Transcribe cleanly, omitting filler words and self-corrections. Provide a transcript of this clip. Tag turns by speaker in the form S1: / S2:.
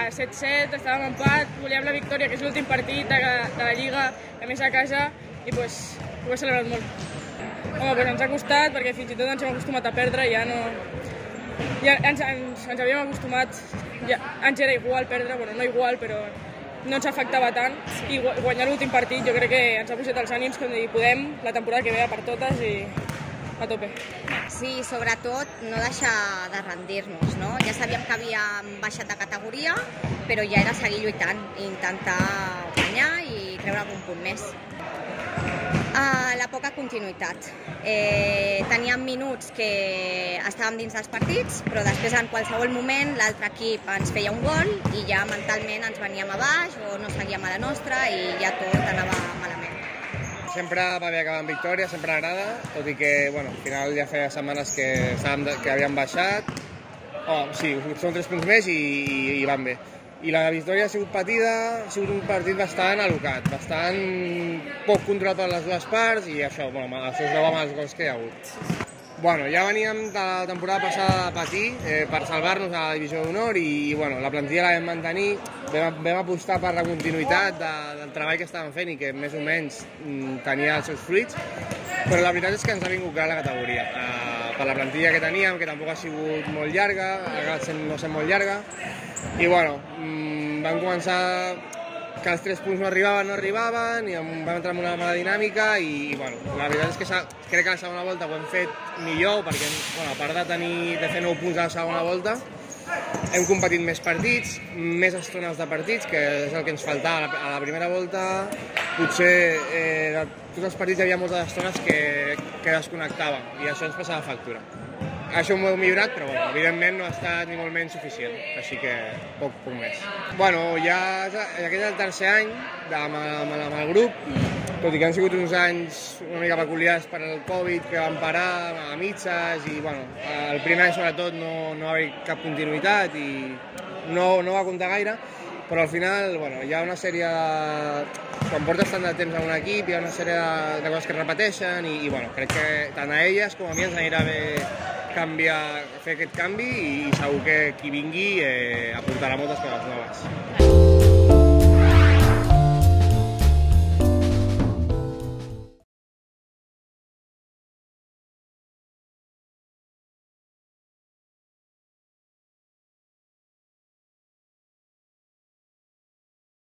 S1: 7-7, estàvem empat, volíem la victòria, que és l'últim partit de la Lliga, a més a casa, i ho he celebrat molt. Home, ens ha costat, perquè fins i tot ens hem acostumat a perdre, ja no... Ja ens havíem acostumat, ja ens era igual perdre, bueno, no igual, però no ens afectava tant, i guanyar l'últim partit jo crec que ens ha posat els ànims com dir, podem, la temporada que ve a per totes i a tope.
S2: Sí, sobretot no deixar de rendir-nos, no? Ja sabíem que havíem baixat de categoria, però ja era seguir lluitant, intentar guanyar i treure algun punt més. La poca continuïtat. Teníem minuts que estàvem dins dels partits, però després en qualsevol moment l'altre equip ens feia un gol i ja mentalment ens veníem a baix o no seguíem a la nostra i ja tot anava malament.
S3: Sempre va bé acabar amb victòria, sempre agrada, tot i que al final ja feia setmanes que havíem baixat. Sí, són 3 punts més i van bé. I la victòria ha sigut patida, ha sigut un partit bastant alocat, bastant poc controlat per les dues parts i això es veu amb els gols que hi ha hagut. Ja veníem de la temporada passada a patir per salvar-nos a la divisió d'honor i la plantilla la vam mantenir, vam apostar per la continuïtat del treball que estàvem fent i que més o menys tenia els seus fruits, però la veritat és que ens ha vingut clar la categoria. Per la plantilla que teníem, que tampoc ha sigut molt llarga, ha acabat no sent molt llarga, i vam començar que els 3 punts no arribaven i vam entrar en una mala dinàmica i la veritat és que crec que la segona volta ho hem fet millor perquè a part de fer 9 punts a la segona volta hem competit més partits, més estones de partits, que és el que ens faltava. A la primera volta potser de tots els partits hi havia moltes estones que desconnectàvem i això ens passava factura. Això ho hem millorat, però evidentment no ha estat ni molt menys suficient, així que poc més. Ja aquest és el tercer any amb el grup, tot i que han sigut uns anys una mica peculiars per al Covid, que van parar a mitges i el primer any sobretot no va haver cap continuïtat i no va comptar gaire, però al final hi ha una sèrie quan portes tant de temps a un equip hi ha una sèrie de coses que es repeteixen i crec que tant a elles com a mi ens anirà bé fer aquest canvi i segur que qui vingui aportarà moltes coses noves.